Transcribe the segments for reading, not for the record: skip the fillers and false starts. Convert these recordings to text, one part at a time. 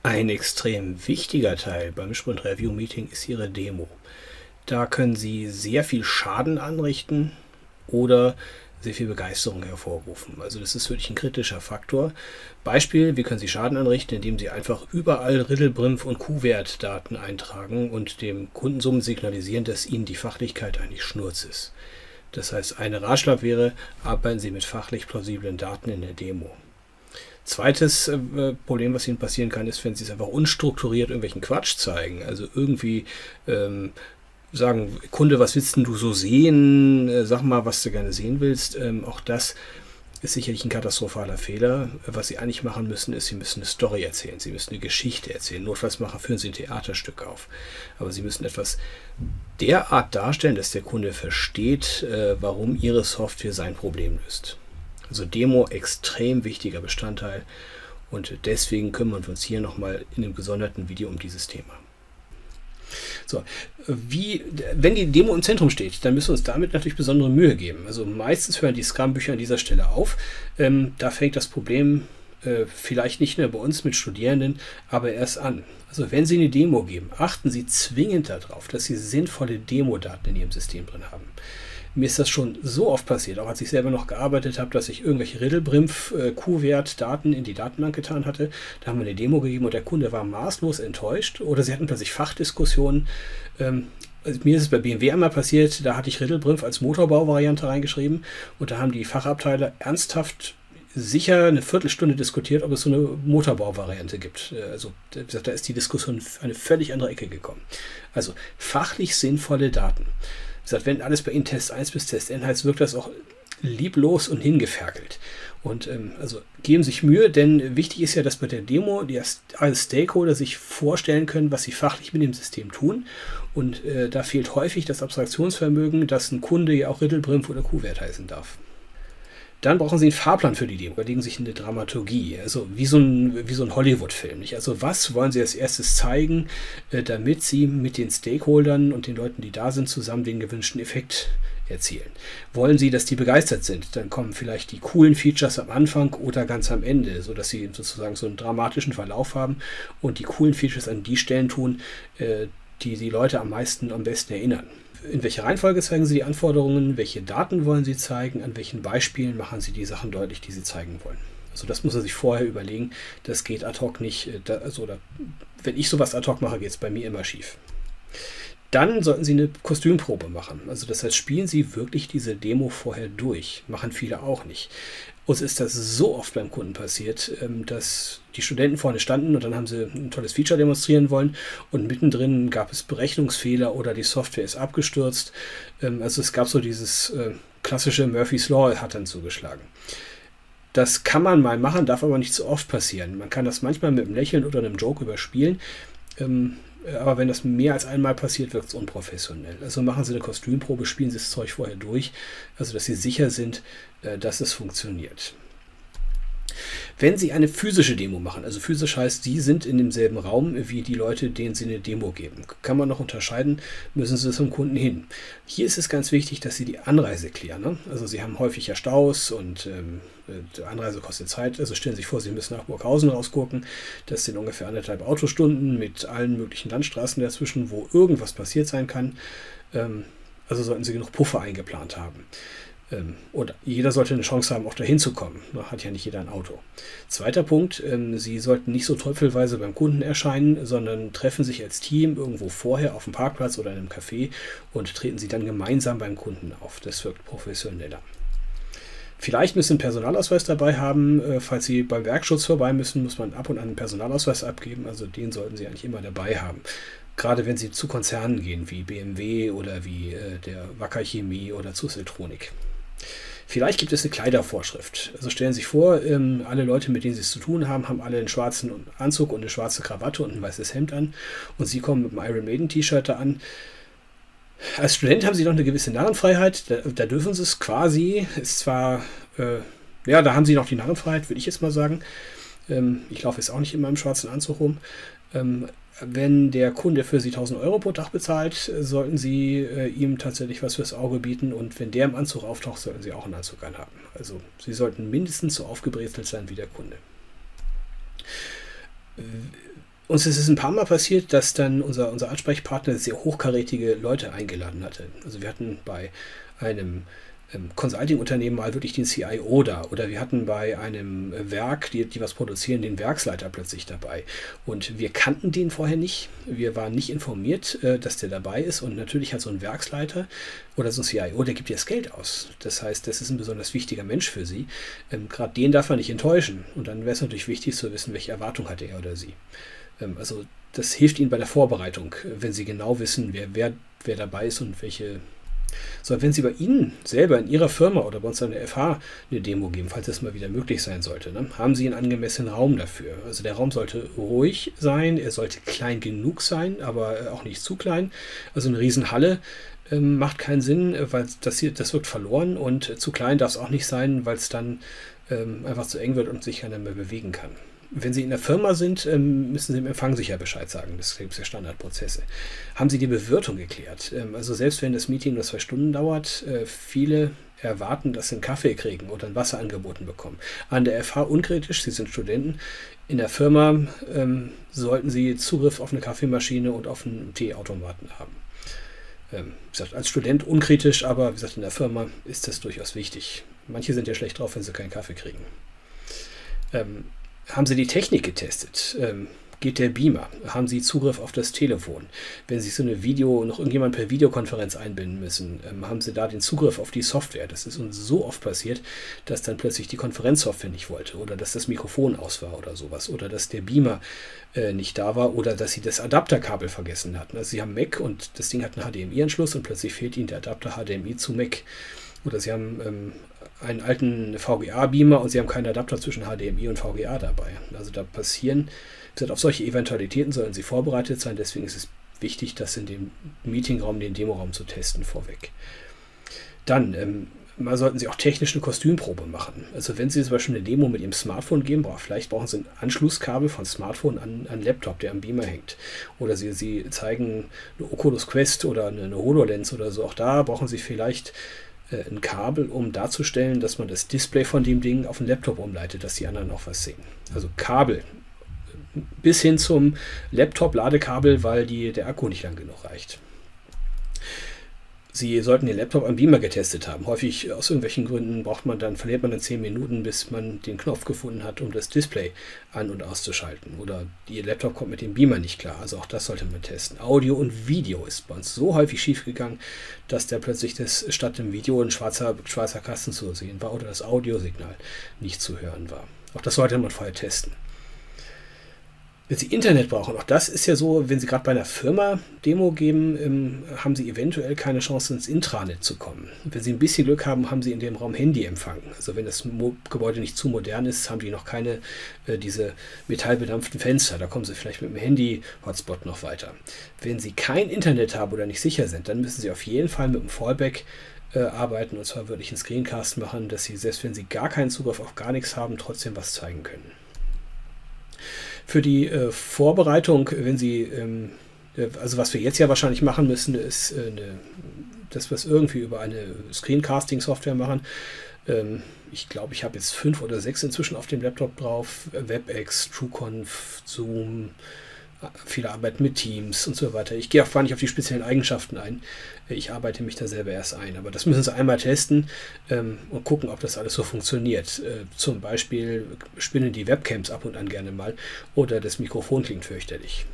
Ein extrem wichtiger Teil beim Sprint Review Meeting ist Ihre Demo. Da können Sie sehr viel Schaden anrichten oder sehr viel Begeisterung hervorrufen. Also das ist wirklich ein kritischer Faktor. Beispiel, wie können Sie Schaden anrichten, indem Sie einfach überall Riddelbrimpf- und Q-Wert-Daten eintragen und dem Kunden somit signalisieren, dass Ihnen die Fachlichkeit eigentlich Schnurz ist. Das heißt, ein Ratschlag wäre, arbeiten Sie mit fachlich plausiblen Daten in der Demo. Zweites Problem, was Ihnen passieren kann, ist, wenn Sie es einfach unstrukturiert irgendwelchen Quatsch zeigen. Also irgendwie sagen, Kunde, was willst denn du so sehen? Sag mal, was du gerne sehen willst. Auch das ist sicherlich ein katastrophaler Fehler. Was Sie eigentlich machen müssen, ist, Sie müssen eine Story erzählen. Sie müssen eine Geschichte erzählen. Notfalls führen Sie ein Theaterstück auf. Aber Sie müssen etwas derart darstellen, dass der Kunde versteht, warum Ihre Software sein Problem löst. Also Demo, extrem wichtiger Bestandteil, und deswegen kümmern wir uns hier nochmal in einem gesonderten Video um dieses Thema. So, wenn die Demo im Zentrum steht, dann müssen wir uns damit natürlich besondere Mühe geben. Also meistens hören die Scrum-Bücher an dieser Stelle auf. Da fängt das Problem vielleicht nicht mehr bei uns mit Studierenden, aber erst an. Also wenn Sie eine Demo geben, achten Sie zwingend darauf, dass Sie sinnvolle Demodaten in Ihrem System drin haben. Mir ist das schon so oft passiert, auch als ich selber noch gearbeitet habe, dass ich irgendwelche Riddelbrimpf Q-Wert-Daten in die Datenbank getan hatte. Da haben wir eine Demo gegeben und der Kunde war maßlos enttäuscht, oder sie hatten plötzlich Fachdiskussionen. Also mir ist es bei BMW einmal passiert, da hatte ich Riddelbrimpf als Motorbauvariante reingeschrieben und da haben die Fachabteile ernsthaft sicher eine Viertelstunde diskutiert, ob es so eine Motorbauvariante gibt. Also da ist die Diskussion in eine völlig andere Ecke gekommen. Also fachlich sinnvolle Daten. Wie gesagt, wenn alles bei Ihnen Test 1 bis Test N heißt, wirkt das auch lieblos und hingeferkelt. Und also geben sich Mühe, denn wichtig ist ja, dass bei der Demo alle Stakeholder sich vorstellen können, was sie fachlich mit dem System tun. Und da fehlt häufig das Abstraktionsvermögen, dass ein Kunde ja auch Riddelbrimpf oder Q-Wert heißen darf. Dann brauchen Sie einen Fahrplan für die Demo, überlegen sich eine Dramaturgie, also wie so ein Hollywood-Film. Also was wollen Sie als erstes zeigen, damit Sie mit den Stakeholdern und den Leuten, die da sind, zusammen den gewünschten Effekt erzielen? Wollen Sie, dass die begeistert sind? Dann kommen vielleicht die coolen Features am Anfang oder ganz am Ende, sodass Sie sozusagen so einen dramatischen Verlauf haben und die coolen Features an die Stellen tun, die die Leute am besten erinnern. In welcher Reihenfolge zeigen Sie die Anforderungen, welche Daten wollen Sie zeigen, an welchen Beispielen machen Sie die Sachen deutlich, die Sie zeigen wollen. Also das muss er sich vorher überlegen, das geht ad hoc nicht. Wenn ich sowas ad hoc mache, geht es bei mir immer schief. Dann sollten Sie eine Kostümprobe machen. Also das heißt, spielen Sie wirklich diese Demo vorher durch. Machen viele auch nicht. Uns ist das so oft beim Kunden passiert, dass die Studenten vorne standen und dann haben sie ein tolles Feature demonstrieren wollen und mittendrin gab es Berechnungsfehler oder die Software ist abgestürzt. Also es gab so dieses klassische Murphy's Law hat dann zugeschlagen. Das kann man mal machen, darf aber nicht so oft passieren. Man kann das manchmal mit einem Lächeln oder einem Joke überspielen. Aber wenn das mehr als einmal passiert, wirkt es unprofessionell. Also machen Sie eine Kostümprobe, spielen Sie das Zeug vorher durch, also dass Sie sicher sind, dass es funktioniert. Wenn Sie eine physische Demo machen, also physisch heißt, Sie sind in demselben Raum wie die Leute, denen Sie eine Demo geben. Kann man noch unterscheiden, müssen Sie zum Kunden hin. Hier ist es ganz wichtig, dass Sie die Anreise klären. Ne? Also Sie haben häufig ja Staus und die Anreise kostet Zeit. Also stellen Sie sich vor, Sie müssen nach Burghausen rausgucken. Das sind ungefähr 1,5 Autostunden mit allen möglichen Landstraßen dazwischen, wo irgendwas passiert sein kann. Also sollten Sie genug Puffer eingeplant haben. Und jeder sollte eine Chance haben, auch dahin zu kommen. Hat ja nicht jeder ein Auto. Zweiter Punkt, Sie sollten nicht so teufelsweise beim Kunden erscheinen, sondern treffen sich als Team irgendwo vorher auf dem Parkplatz oder in einem Café und treten Sie dann gemeinsam beim Kunden auf. Das wirkt professioneller. Vielleicht müssen Sie einen Personalausweis dabei haben. Falls Sie beim Werkschutz vorbei müssen, muss man ab und an einen Personalausweis abgeben. Also den sollten Sie eigentlich immer dabei haben. Gerade wenn Sie zu Konzernen gehen, wie BMW oder wie der Wacker Chemie oder zu Siltronic. Vielleicht gibt es eine Kleidervorschrift. Also stellen Sie sich vor, alle Leute, mit denen Sie es zu tun haben, haben alle einen schwarzen Anzug und eine schwarze Krawatte und ein weißes Hemd an. Und Sie kommen mit einem Iron Maiden T-Shirt da an. Als Student haben Sie noch eine gewisse Narrenfreiheit. Da dürfen Sie es quasi. Ist zwar, ja, da haben Sie noch die Narrenfreiheit, würde ich jetzt mal sagen. Ich laufe jetzt auch nicht immer im schwarzen Anzug rum. Wenn der Kunde für Sie 1.000 Euro pro Tag bezahlt, sollten Sie ihm tatsächlich was fürs Auge bieten. Und wenn der im Anzug auftaucht, sollten Sie auch einen Anzug anhaben. Also Sie sollten mindestens so aufgebrezelt sein wie der Kunde. uns ist es ein paar Mal passiert, dass dann unser Ansprechpartner sehr hochkarätige Leute eingeladen hatte. Also wir hatten bei einem Consulting-Unternehmen mal wirklich den CIO da, oder wir hatten bei einem Werk, die was produzieren, den Werksleiter plötzlich dabei. Und wir kannten den vorher nicht. Wir waren nicht informiert, dass der dabei ist. Und natürlich hat so ein Werksleiter oder so ein CIO, der gibt ja das Geld aus. Das heißt, das ist ein besonders wichtiger Mensch für Sie. Gerade den darf man nicht enttäuschen. Und dann wäre es natürlich wichtig zu wissen, welche Erwartung hat er oder sie. Also das hilft Ihnen bei der Vorbereitung, wenn Sie genau wissen, wer dabei ist und welche. So, wenn Sie bei Ihnen selber in Ihrer Firma oder bei uns an der FH eine Demo geben, falls das mal wieder möglich sein sollte, ne, haben Sie einen angemessenen Raum dafür. Also der Raum sollte ruhig sein, er sollte klein genug sein, aber auch nicht zu klein. Also eine Riesenhalle macht keinen Sinn, weil das wirkt verloren, und zu klein darf es auch nicht sein, weil es dann einfach zu eng wird und sich keiner mehr bewegen kann. Wenn Sie in der Firma sind, müssen Sie im Empfang sicher Bescheid sagen. Das gibt ja Standardprozesse. Haben Sie die Bewirtung geklärt? Also selbst wenn das Meeting nur 2 Stunden dauert, viele erwarten, dass sie einen Kaffee kriegen oder ein Wasser angeboten bekommen. An der FH unkritisch, Sie sind Studenten. In der Firma sollten Sie Zugriff auf eine Kaffeemaschine und auf einen Teeautomaten haben. Wie gesagt, als Student unkritisch, aber wie gesagt, in der Firma ist das durchaus wichtig. Manche sind ja schlecht drauf, wenn sie keinen Kaffee kriegen. Haben Sie die Technik getestet? Geht der Beamer? Haben Sie Zugriff auf das Telefon? Wenn Sie so eine noch irgendjemand per Videokonferenz einbinden müssen, haben Sie da den Zugriff auf die Software? Das ist uns so oft passiert, dass dann plötzlich die Konferenzsoftware nicht wollte, oder dass das Mikrofon aus war oder sowas, oder dass der Beamer nicht da war, oder dass Sie das Adapterkabel vergessen hatten. Also Sie haben Mac und das Ding hat einen HDMI-Anschluss und plötzlich fehlt Ihnen der Adapter HDMI zu Mac. Oder Sie haben einen alten VGA-Beamer und Sie haben keinen Adapter zwischen HDMI und VGA dabei. Also da passieren, wie gesagt, auf solche Eventualitäten sollen Sie vorbereitet sein. Deswegen ist es wichtig, das in dem Meetingraum, den Demoraum zu testen vorweg. Dann mal sollten Sie auch technisch eine Kostümprobe machen. Also wenn Sie zum Beispiel eine Demo mit Ihrem Smartphone geben, vielleicht brauchen Sie ein Anschlusskabel von Smartphone an einen Laptop, der am Beamer hängt. Oder Sie zeigen eine Oculus Quest oder eine HoloLens oder so. Auch da brauchen Sie vielleicht ein Kabel, um darzustellen, dass man das Display von dem Ding auf den Laptop umleitet, dass die anderen auch was sehen. Also Kabel bis hin zum Laptop-Ladekabel, weil der Akku nicht lang genug reicht. Sie sollten den Laptop am Beamer getestet haben. Häufig aus irgendwelchen Gründen verliert man dann 10 Minuten, bis man den Knopf gefunden hat, um das Display an- und auszuschalten. Oder Ihr Laptop kommt mit dem Beamer nicht klar. Also auch das sollte man testen. Audio und Video ist bei uns so häufig schiefgegangen, dass da plötzlich statt dem Video ein schwarzer Kasten zu sehen war oder das Audiosignal nicht zu hören war. Auch das sollte man vorher testen. Wenn Sie Internet brauchen, auch das ist ja so, wenn Sie gerade bei einer Firma Demo geben, haben Sie eventuell keine Chance, ins Intranet zu kommen. Und wenn Sie ein bisschen Glück haben, haben Sie in dem Raum Handyempfang. Also wenn das Gebäude nicht zu modern ist, haben die noch keine diese metallbedampften Fenster. Da kommen Sie vielleicht mit dem Handy-Hotspot noch weiter. Wenn Sie kein Internet haben oder nicht sicher sind, dann müssen Sie auf jeden Fall mit dem Fallback arbeiten, und zwar wirklich einen Screencast machen, dass Sie, selbst wenn Sie gar keinen Zugriff auf gar nichts haben, trotzdem was zeigen können. Für die Vorbereitung, wenn Sie, also was wir jetzt ja wahrscheinlich machen müssen, ist, dass wir es irgendwie über eine Screencasting-Software machen. Ich glaube, ich habe jetzt 5 oder 6 inzwischen auf dem Laptop drauf. WebEx, TrueConf, Zoom, viele Arbeit mit Teams und so weiter. Ich gehe auch gar nicht auf die speziellen Eigenschaften ein. Ich arbeite mich da selber erst ein. Aber das müssen Sie einmal testen und gucken, ob das alles so funktioniert. Zum Beispiel spinnen die Webcams ab und an gerne mal oder das Mikrofon klingt fürchterlich.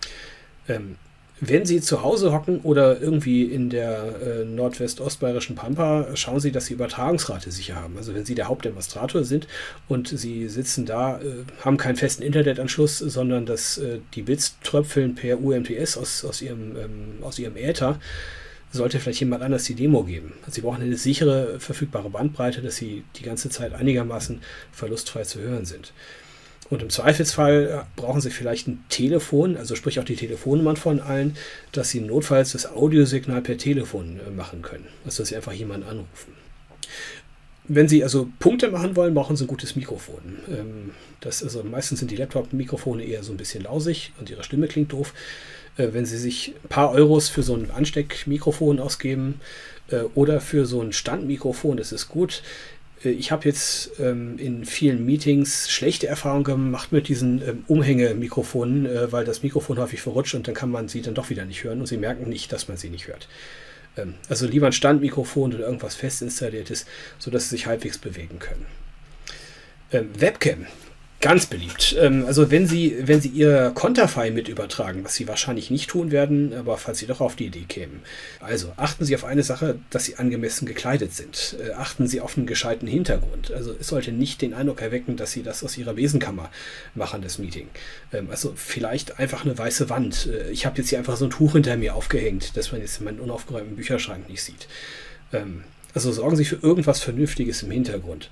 Wenn Sie zu Hause hocken oder irgendwie in der nordwestostbayerischen Pampa, schauen Sie, dass Sie Übertragungsrate sicher haben. Also wenn Sie der Hauptdemonstrator sind und Sie sitzen da, haben keinen festen Internetanschluss, sondern die Bits tröpfeln per UMTS aus Ihrem Äther, sollte vielleicht jemand anders die Demo geben. Also Sie brauchen eine sichere, verfügbare Bandbreite, dass Sie die ganze Zeit einigermaßen verlustfrei zu hören sind. Und im Zweifelsfall brauchen Sie vielleicht ein Telefon, also sprich auch die Telefonnummern von allen, dass Sie notfalls das Audiosignal per Telefon machen können. Also dass Sie einfach jemanden anrufen. Wenn Sie also Punkte machen wollen, brauchen Sie ein gutes Mikrofon. Also meistens sind die Laptop-Mikrofone eher so ein bisschen lausig und Ihre Stimme klingt doof. Wenn Sie sich ein paar Euros für so ein Ansteckmikrofon ausgeben oder für so ein Standmikrofon, das ist gut. Ich habe jetzt in vielen Meetings schlechte Erfahrungen gemacht mit diesen Umhängemikrofonen, weil das Mikrofon häufig verrutscht und dann kann man sie dann doch wieder nicht hören und sie merken nicht, dass man sie nicht hört. Also lieber ein Standmikrofon oder irgendwas fest installiertes, sodass sie sich halbwegs bewegen können. Webcam. Ganz beliebt. Also wenn Sie Ihr Konterfei mit übertragen, was Sie wahrscheinlich nicht tun werden, aber falls Sie doch auf die Idee kämen. Also achten Sie auf eine Sache, dass Sie angemessen gekleidet sind. Achten Sie auf einen gescheiten Hintergrund. Also es sollte nicht den Eindruck erwecken, dass Sie das aus Ihrer Besenkammer machen, das Meeting. Also vielleicht einfach eine weiße Wand. Ich habe jetzt hier einfach so ein Tuch hinter mir aufgehängt, dass man jetzt meinen unaufgeräumten Bücherschrank nicht sieht. Also sorgen Sie für irgendwas Vernünftiges im Hintergrund.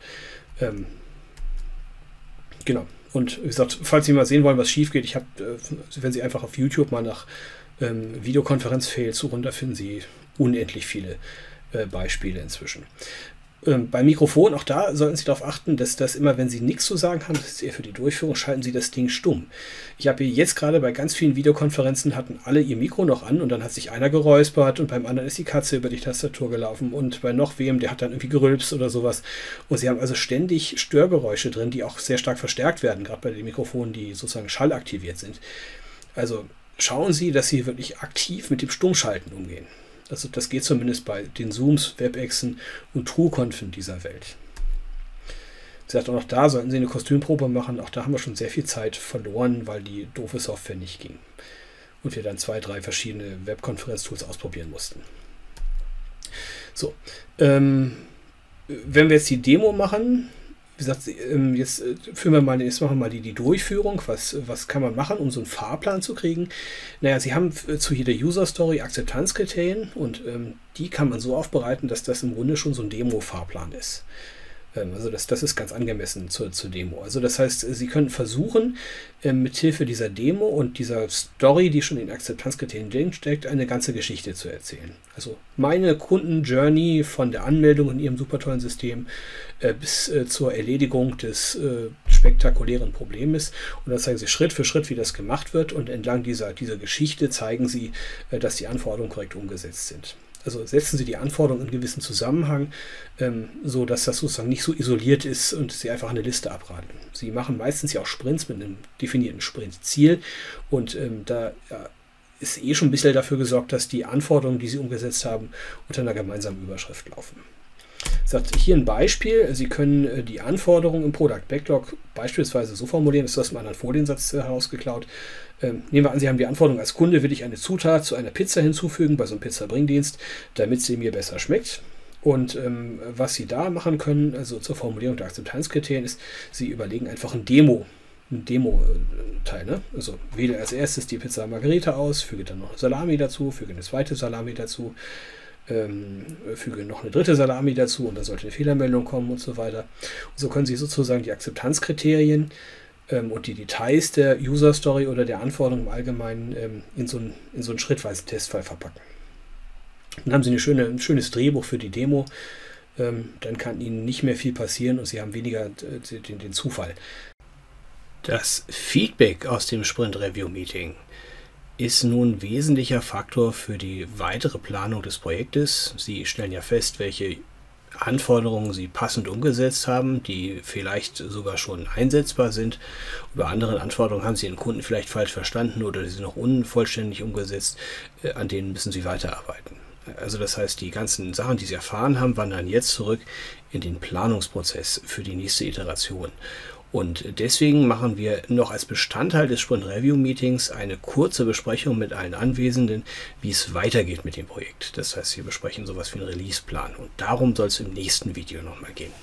Genau. Und wie gesagt, falls Sie mal sehen wollen, was schief geht, wenn Sie einfach auf YouTube mal nach Videokonferenz-Fails suchen, da finden Sie unendlich viele Beispiele inzwischen. Beim Mikrofon, auch da sollten Sie darauf achten, dass das immer, wenn Sie nichts zu sagen haben, das ist eher für die Durchführung, schalten Sie das Ding stumm. Ich habe jetzt gerade bei ganz vielen Videokonferenzen hatten alle ihr Mikro noch an und dann hat sich einer geräuspert und beim anderen ist die Katze über die Tastatur gelaufen und bei noch wem, der hat dann irgendwie gerülpst oder sowas. Und Sie haben also ständig Störgeräusche drin, die auch sehr stark verstärkt werden, gerade bei den Mikrofonen, die sozusagen schallaktiviert sind. Also schauen Sie, dass Sie wirklich aktiv mit dem Stummschalten umgehen. Also das geht zumindest bei den Zooms, WebExen und TrueConfen dieser Welt. Sie sagt auch noch da, sollten Sie eine Kostümprobe machen. Auch da haben wir schon sehr viel Zeit verloren, weil die doofe Software nicht ging. Und wir dann 2, 3 verschiedene Webkonferenz-Tools ausprobieren mussten. So, wenn wir jetzt die Demo machen, wie gesagt, jetzt machen wir mal die Durchführung. Was kann man machen, um so einen Fahrplan zu kriegen? Naja, Sie haben zu jeder User-Story Akzeptanzkriterien und die kann man so aufbereiten, dass das im Grunde schon so ein Demo-Fahrplan ist. Also das ist ganz angemessen zur Demo. Also das heißt, Sie können versuchen, mithilfe dieser Demo und dieser Story, die schon in Akzeptanzkriterien drin steckt, eine ganze Geschichte zu erzählen. Also meine Kunden-Journey von der Anmeldung in Ihrem super tollen System bis zur Erledigung des spektakulären Problems. Und dann zeigen Sie Schritt für Schritt, wie das gemacht wird. Und entlang dieser Geschichte zeigen Sie, dass die Anforderungen korrekt umgesetzt sind. Also setzen Sie die Anforderungen in einen gewissen Zusammenhang, so dass das sozusagen nicht so isoliert ist und Sie einfach eine Liste abraten. Sie machen meistens ja auch Sprints mit einem definierten Sprintziel und da ist schon ein bisschen dafür gesorgt, dass die Anforderungen, die Sie umgesetzt haben, unter einer gemeinsamen Überschrift laufen. Sagt hier ein Beispiel. Sie können die Anforderungen im Product Backlog beispielsweise so formulieren, das ist aus einem anderen Foliensatz herausgeklaut. Nehmen wir an, Sie haben die Anforderung, als Kunde will ich eine Zutat zu einer Pizza hinzufügen, bei so einem Pizzabringdienst, damit sie mir besser schmeckt. Und was Sie da machen können, also zur Formulierung der Akzeptanzkriterien, ist, Sie überlegen einfach ein Demo-Teil. Ne? Also wähle als erstes die Pizza Margherita aus, füge dann noch eine Salami dazu, füge eine zweite Salami dazu, füge noch eine dritte Salami dazu und da sollte eine Fehlermeldung kommen und so weiter. Und so können Sie sozusagen die Akzeptanzkriterien und die Details der User Story oder der Anforderungen im Allgemeinen in so einen schrittweisen Testfall verpacken. Dann haben Sie ein schönes Drehbuch für die Demo. Dann kann Ihnen nicht mehr viel passieren und Sie haben weniger den Zufall. Das Feedback aus dem Sprint Review Meeting ist nun ein wesentlicher Faktor für die weitere Planung des Projektes. Sie stellen ja fest, welche Anforderungen Sie passend umgesetzt haben, die vielleicht sogar schon einsetzbar sind. Bei anderen Anforderungen haben Sie den Kunden vielleicht falsch verstanden oder sie sind noch unvollständig umgesetzt. An denen müssen Sie weiterarbeiten. Also das heißt, die ganzen Sachen, die Sie erfahren haben, wandern jetzt zurück in den Planungsprozess für die nächste Iteration. Und deswegen machen wir noch als Bestandteil des Sprint Review Meetings eine kurze Besprechung mit allen Anwesenden, wie es weitergeht mit dem Projekt. Das heißt, wir besprechen sowas wie einen Release-Plan und darum soll es im nächsten Video nochmal gehen.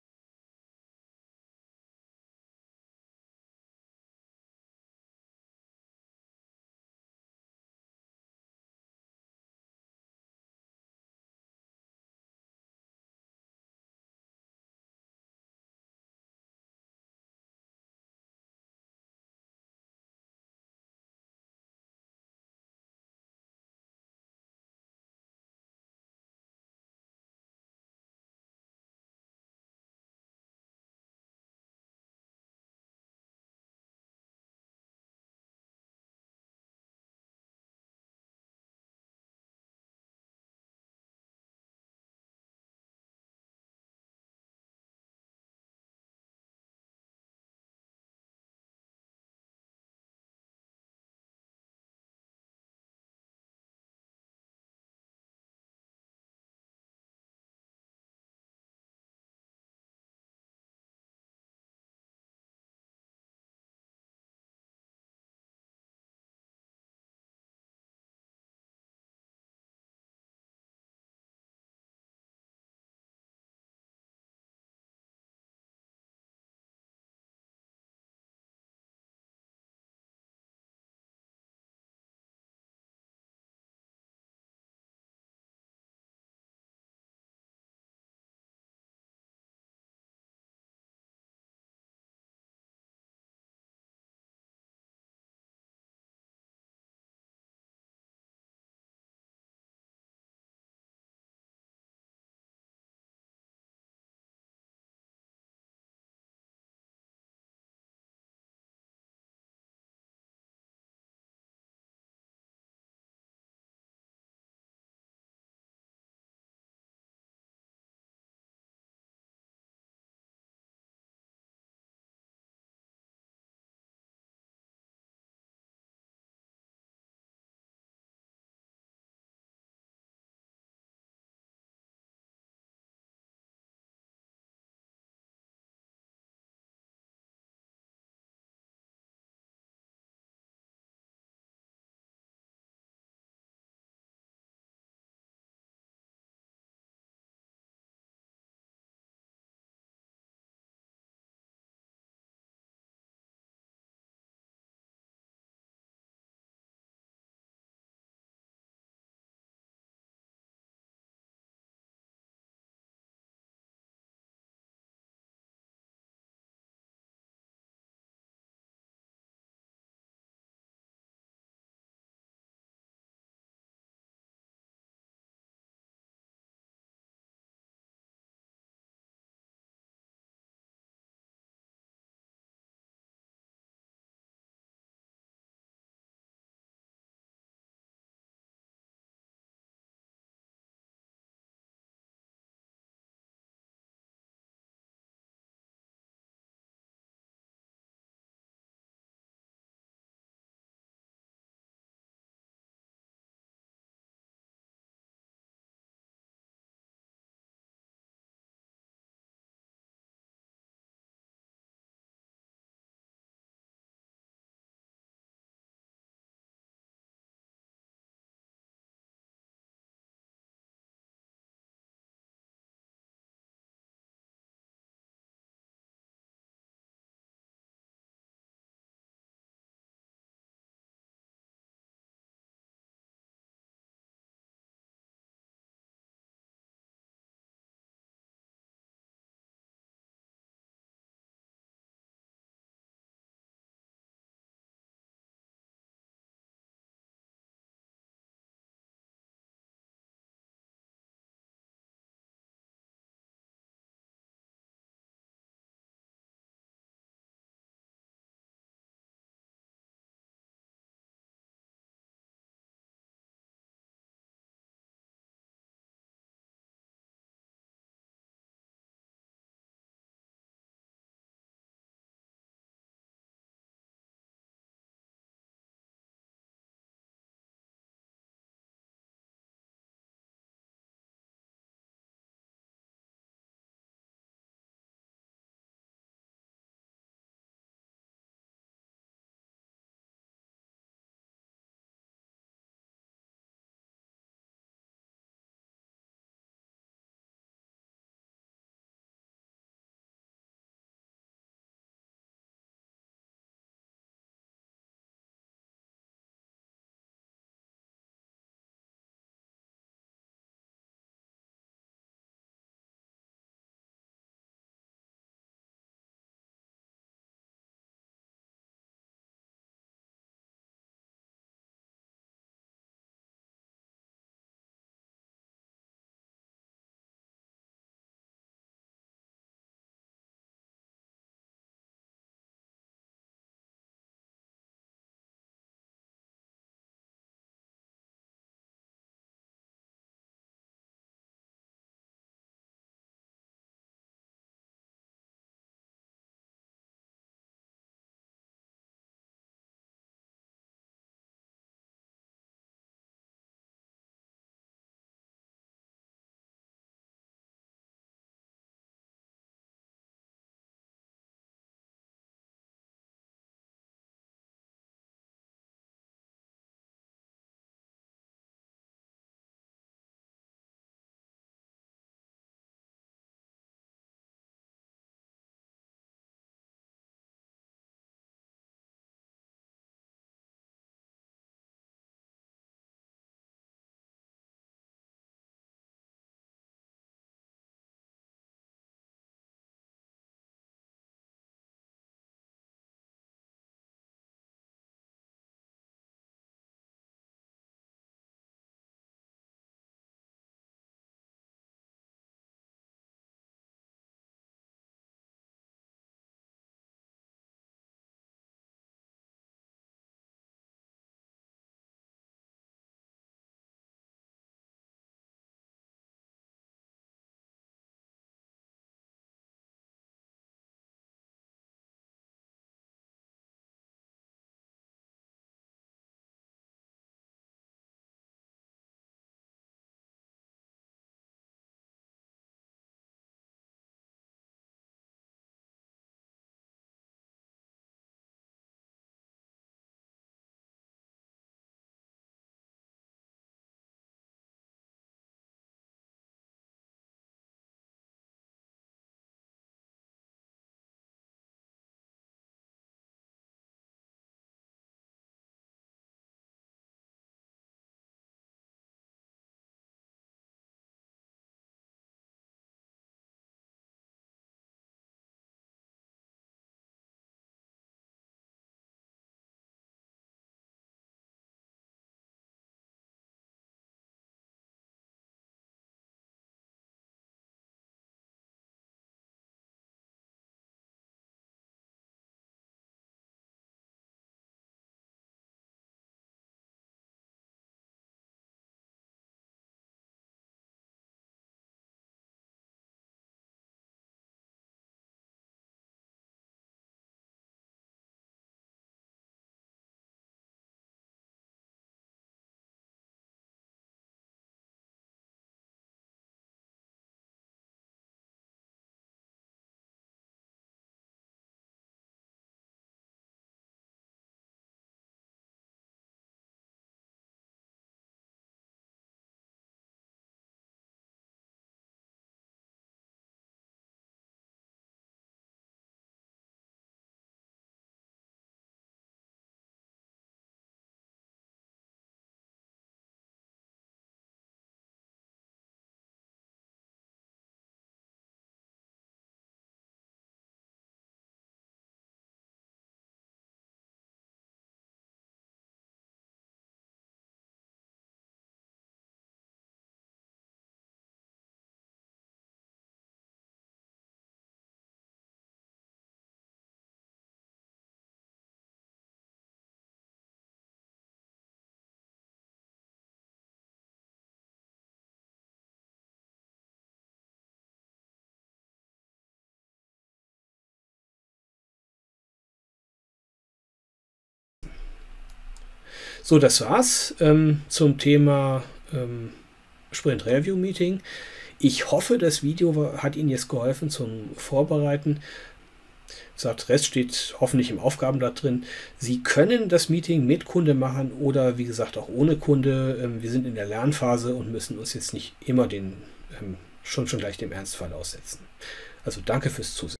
So, das war's zum Thema Sprint Review Meeting. Ich hoffe, das Video hat Ihnen jetzt geholfen zum Vorbereiten. Sagt, Rest steht hoffentlich im Aufgabenblatt drin. Sie können das Meeting mit Kunde machen oder wie gesagt auch ohne Kunde. Wir sind in der Lernphase und müssen uns jetzt nicht immer schon gleich dem Ernstfall aussetzen. Also danke fürs Zusehen.